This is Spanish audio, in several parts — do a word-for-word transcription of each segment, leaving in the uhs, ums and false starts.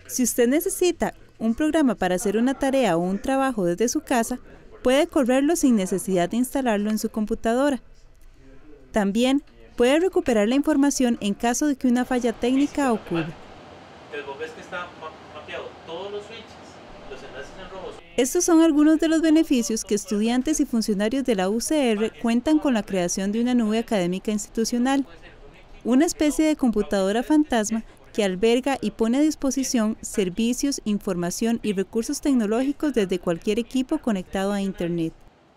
Si usted necesita un programa para hacer una tarea o un trabajo desde su casa, puede correrlo sin necesidad de instalarlo en su computadora. También puede recuperar la información en caso de que una falla técnica ocurra. Estos son algunos de los beneficios que estudiantes y funcionarios de la U C R cuentan con la creación de una nube académica institucional, una especie de computadora fantasma que alberga y pone a disposición servicios, información y recursos tecnológicos desde cualquier equipo conectado a Internet.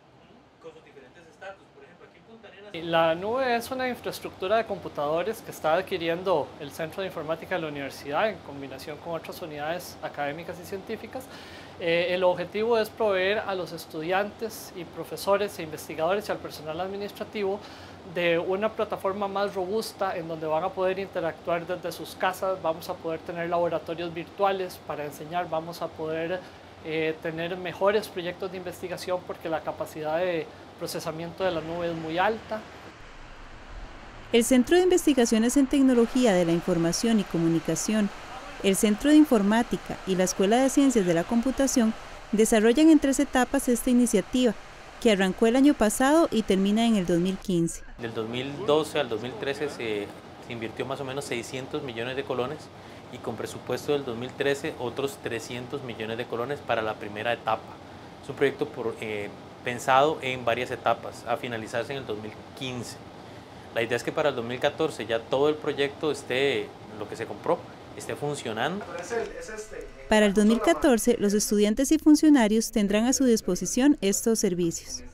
La nube es una infraestructura de computadores que está adquiriendo el Centro de Informática de la Universidad en combinación con otras unidades académicas y científicas. Eh, el objetivo es proveer a los estudiantes y profesores e investigadores y al personal administrativo de una plataforma más robusta en donde van a poder interactuar desde sus casas, vamos a poder tener laboratorios virtuales para enseñar, vamos a poder eh, tener mejores proyectos de investigación porque la capacidad de procesamiento de la nube es muy alta. El Centro de Investigaciones en Tecnología de la Información y Comunicación, el Centro de Informática y la Escuela de Ciencias de la Computación desarrollan en tres etapas esta iniciativa, que arrancó el año pasado y termina en el dos mil quince. Del dos mil doce al dos mil trece se, se invirtió más o menos seiscientos millones de colones y con presupuesto del dos mil trece otros trescientos millones de colones para la primera etapa. Es un proyecto por, eh, pensado en varias etapas, a finalizarse en el dos mil quince. La idea es que para el dos mil catorce ya todo el proyecto esté, lo que se compró, esté funcionando. Para el dos mil catorce, los estudiantes y funcionarios tendrán a su disposición estos servicios.